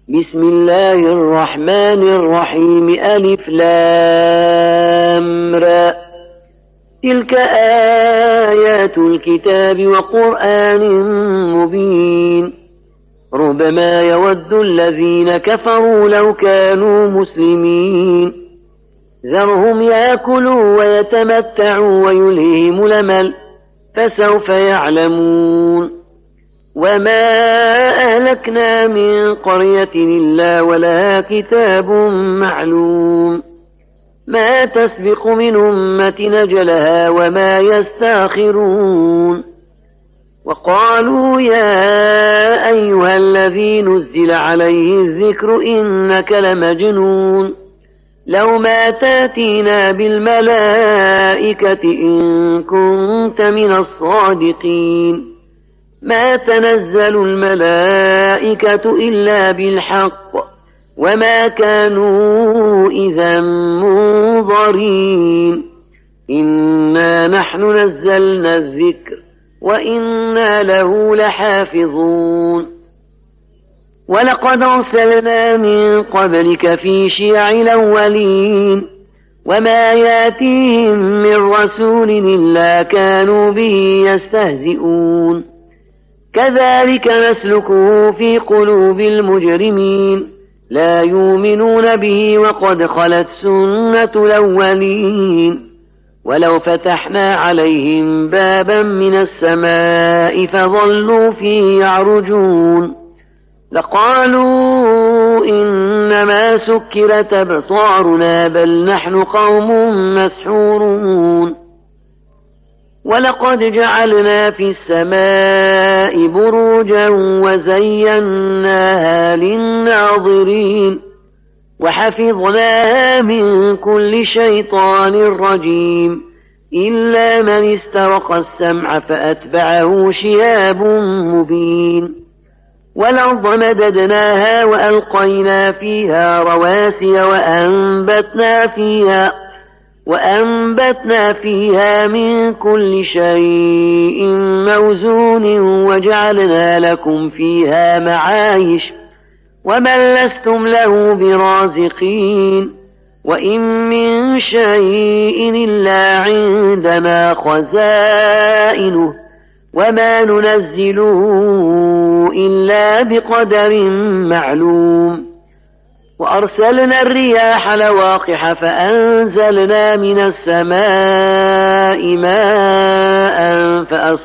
بسم الله الرحمن الرحيم ألف لام را تلك آيات الكتاب وقرآن مبين ربما يود الذين كفروا لو كانوا مسلمين ذرهم يأكلوا ويتمتعوا ويلههم الأمل فسوف يعلمون وما أهلكنا من قرية إلا ولها كتاب معلوم ما تسبق من أمة نجلها وما يستاخرون وقالوا يا أيها الذي نزل عليه الذكر إنك لمجنون لو ما تاتينا بالملائكة إن كنت من الصادقين ما تنزل الملائكة إلا بالحق وما كانوا إذا منظرين إنا نحن نزلنا الذكر وإنا له لحافظون ولقد أرسلنا من قبلك في شيع الأولين وما ياتيهم من رسول إلا كانوا به يستهزئون كذلك نسلكه في قلوب المجرمين لا يؤمنون به وقد خلت سنة الأولين ولو فتحنا عليهم بابا من السماء فظلوا فيه يعرجون لقالوا إنما سكرت أبصارنا بل نحن قوم مسحورون ولقد جعلنا في السماء بروجا وزيناها للناظرين وحفظناها من كل شيطان رجيم إلا من استرق السمع فأتبعه شهاب مبين والأرض مددناها وألقينا فيها رواسي وأنبتنا فيها من كل شيء موزون وجعلنا لكم فيها معايش ومن لستم له برازقين وإن من شيء إلا عندنا خزائنه وما ننزله إلا بقدر معلوم وأرسلنا الرياح لواقح فأنزلنا من السماء ماء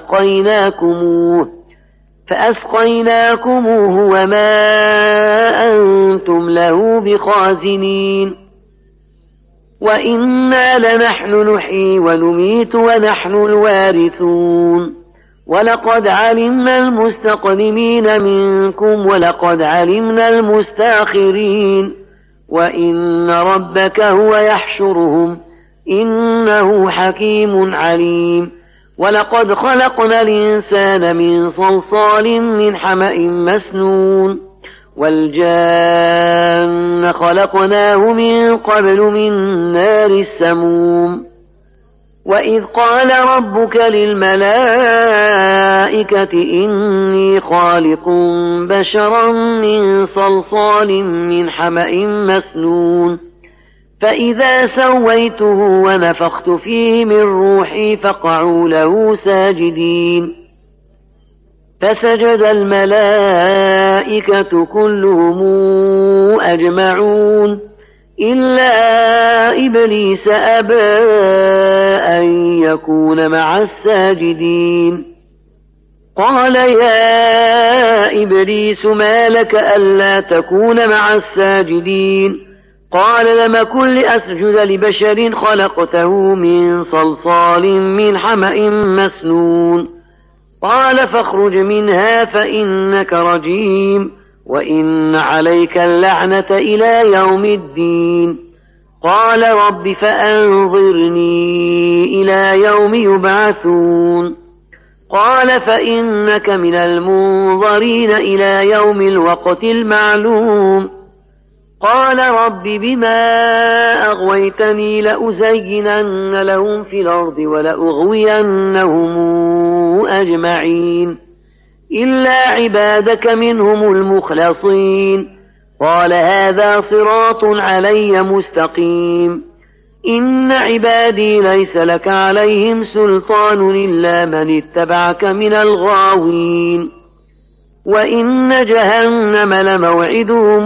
فأسقيناكموه وما أنتم له بخازنين وإنا لنحن نحيي ونميت ونحن الوارثون ولقد علمنا المستقدمين منكم ولقد علمنا المستأخرين وإن ربك هو يحشرهم إنه حكيم عليم ولقد خلقنا الإنسان من صلصال من حمأ مسنون والجان خلقناه من قبل من نار السموم وإذ قال ربك للملائكة إني خالق بشرا من صلصال من حمأ مسنون فإذا سويته ونفخت فيه من روحي فقعوا له ساجدين فسجد الملائكة كلهم أجمعون إلا إبليس أبى أن يكون مع الساجدين قال يا إبليس ما لك ألا تكون مع الساجدين قال لم أكن لأسجد لبشر خلقته من صلصال من حمأ مسنون قال فاخرج منها فإنك رجيم وإن عليك اللعنة إلى يوم الدين قال رب فأنظرني إلى يوم يبعثون قال فإنك من المنظرين إلى يوم الوقت المعلوم قال رب بما أغويتني لأزينن لهم في الأرض ولأغوينهم أجمعين إلا عبادك منهم المخلصين قال هذا صراط علي مستقيم إن عبادي ليس لك عليهم سلطان إلا من اتبعك من الغاوين وإن جهنم لموعدهم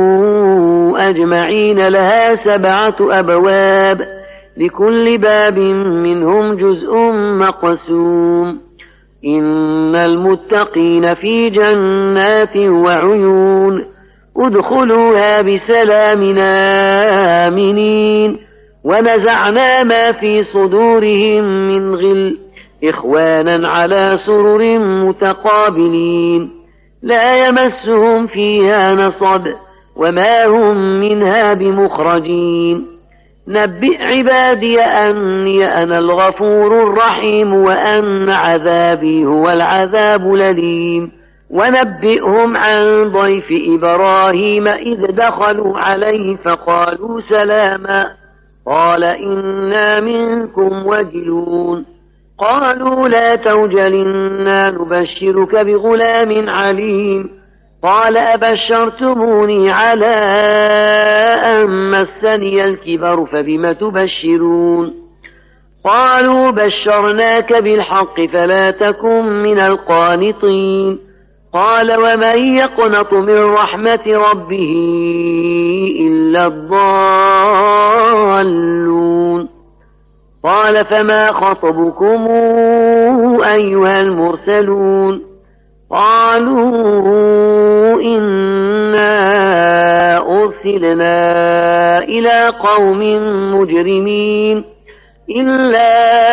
أجمعين لها 7 أبواب لكل باب منهم جزء مقسوم إن المتقين في جنات وعيون ادخلوها بسلام آمنين ونزعنا ما في صدورهم من غل إخوانا على سرر متقابلين لا يمسهم فيها نصب وما هم منها بمخرجين نبئ عبادي أني أنا الغفور الرحيم وأن عذابي هو العذاب الأليم ونبئهم عن ضيف إبراهيم إذ دخلوا عليه فقالوا سلاما قال إنا منكم وجلون قالوا لا توجل إنا نبشرك بغلام عليم قال أبشرتموني على أن مسني الكبر فبم تبشرون قالوا بشرناك بالحق فلا تكن من القانطين قال ومن يقنط من رحمة ربه إلا الضالون قال فما خطبكم أيها المرسلون قالوا إنا أرسلنا إلى قوم مجرمين إلا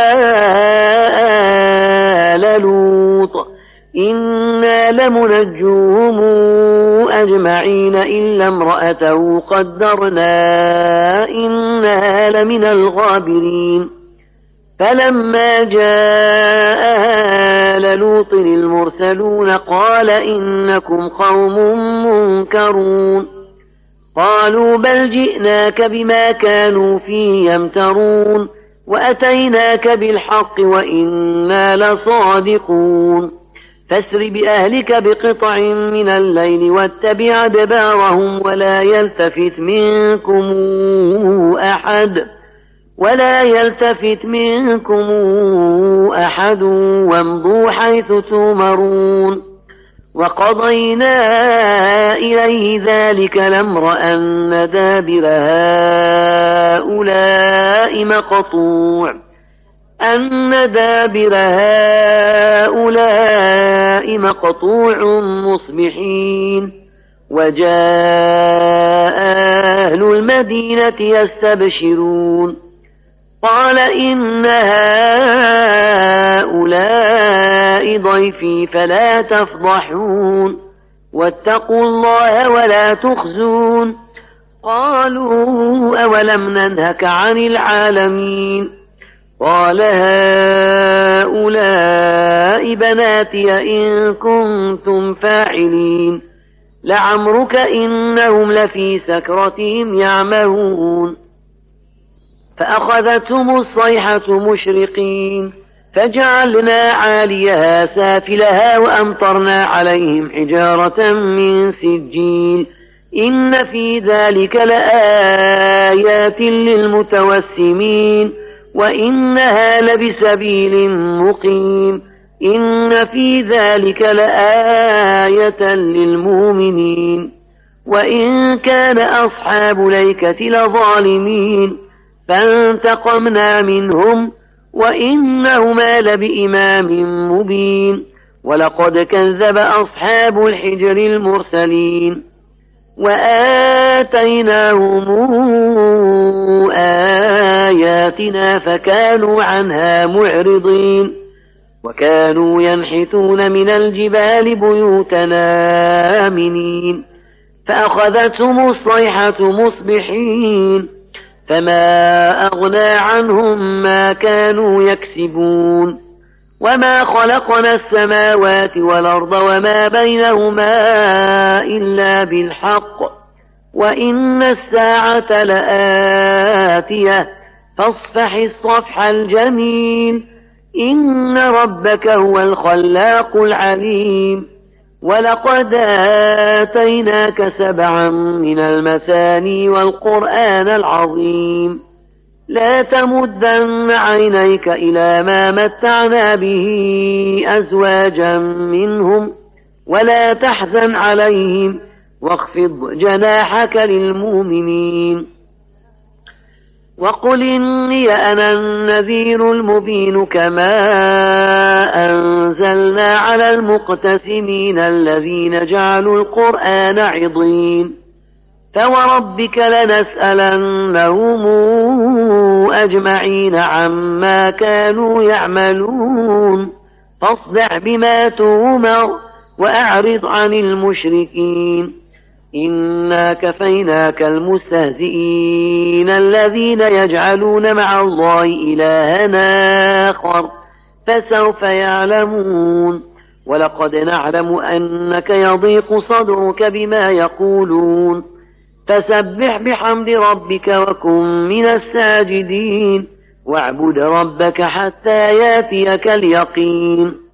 آل لوط إنا لمنجوهم أجمعين إلا امرأته قدرنا إنها لمن الغابرين فلما جاء آل لوط المرسلون قال إنكم قوم منكرون قالوا بل جئناك بما كانوا فيه يمترون وأتيناك بالحق وإنا لصادقون فاسر بأهلك بقطع من الليل واتبع أدبارهم ولا يلتفت منكم أحد وامضوا حيث تؤمرون وقضينا إليه ذلك الأمر أن دابر هؤلاء مقطوع مصبحين وجاء أهل المدينة يستبشرون قال إن هؤلاء ضيفي فلا تفضحون واتقوا الله ولا تخزون قالوا أولم ننهك عن العالمين قال هؤلاء بناتي إن كنتم فاعلين لعمرك إنهم لفي سكرتهم يعمهون فأخذتهم الصيحة مشرقين فجعلنا عاليها سافلها وأمطرنا عليهم حجارة من سجيل إن في ذلك لآيات للمتوسمين وإنها لبسبيل مقيم إن في ذلك لآية للمؤمنين وإن كان أصحاب الأيكة لظالمين فانتقمنا منهم وإنهما لبإمام مبين ولقد كذب أصحاب الحجر المرسلين وآتيناهم آياتنا فكانوا عنها معرضين وكانوا ينحتون من الجبال بيوتنا آمنين فأخذتهم الصيحة مصبحين فما أغنى عنهم ما كانوا يكسبون وما خلقنا السماوات والأرض وما بينهما إلا بالحق وإن الساعة لآتية فاصفح الصفح الجميل إن ربك هو الخلاق العليم ولقد آتيناك 7 من المثاني والقرآن العظيم لا تمدن عينيك إلى ما متعنا به أزواجا منهم ولا تحزن عليهم واخفض جناحك للمؤمنين وقل إني أنا النذير المبين كما أنزلنا على المقتسمين الذين جعلوا القرآن عضين فوربك لنسألنهم أجمعين عما كانوا يعملون فاصدع بما تؤمر وأعرض عن المشركين إنا كفيناك المستهزئين الذين يجعلون مع الله إلها آخر فسوف يعلمون ولقد نعلم أنك يضيق صدرك بما يقولون فسبح بحمد ربك وكن من الساجدين واعبد ربك حتى ياتيك اليقين